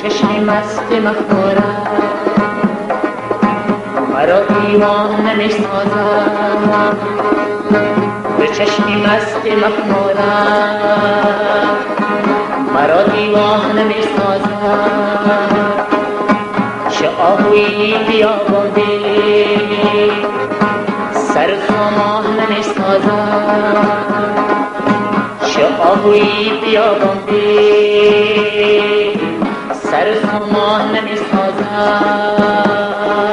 چشمی مست مخمورم مرا دیوانه می سازد، به چشمی مست مخمورم مرا دیوانه می سازد. چه آهویی بیابانده سر سامان نمی سازد، چه آهویی بیابانده سر سامان نمی سازد.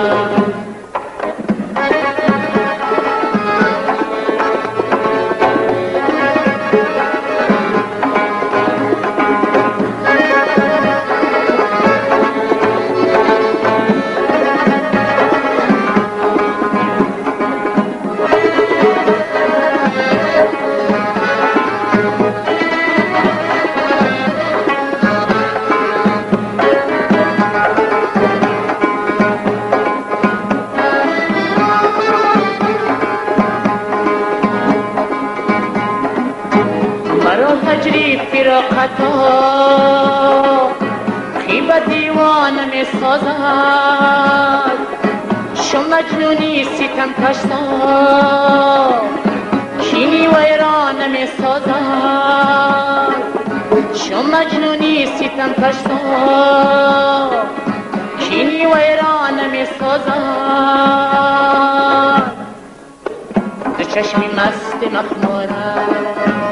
تجریب فراقتا خیبت دیوانه می سازد، شو مجنونی ستم کشتا کینی ویرانه می سازد، شو مجنونی ستم کشتا کینی ویرانه می سازد. دو چشمی مست مخمورم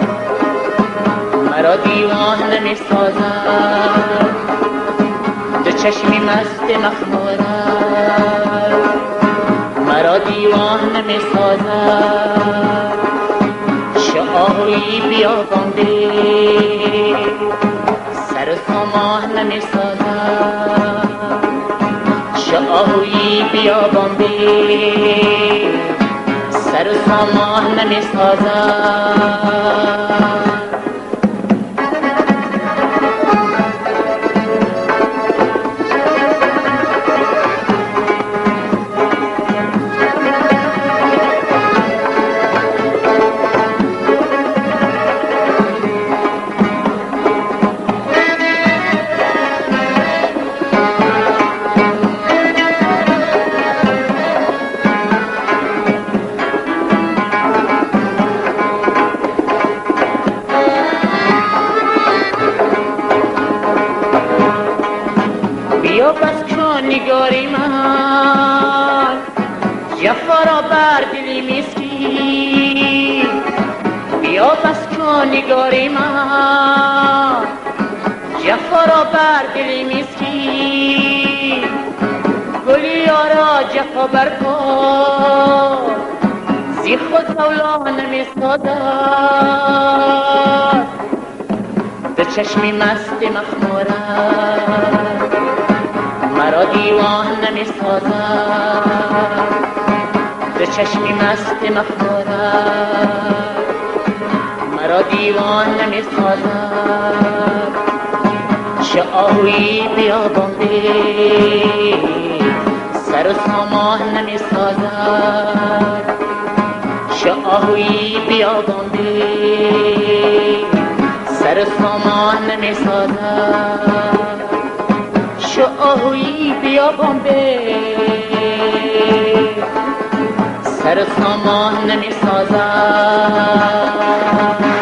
مرا دیوانه می سازد، دو چشمی مست مخمورم مرا دیوانه می سازد. چه آهویی بیابانده سر سامان نمی سازد، چه آهویی بیابانده سر سامان نمی سازد. بیا بس کن نگاری من جفا را بر دلی مسکین، بیا بس کن نگاری من جفا را بر دلی مسکین، گلی را جفا بر کن زی خود مولا نمی سازد. به چشمی مست مخمورم مرا دیوانه می سازد، به چشمی مست مخمورم مرا دیوانه می سازد. چه آهویی بیابانده سر و سامان نمی سازد، چه آهویی بیابانده سر و سامان نمی سازد، چه آهویی بیابانده سر سامان نمی سازد.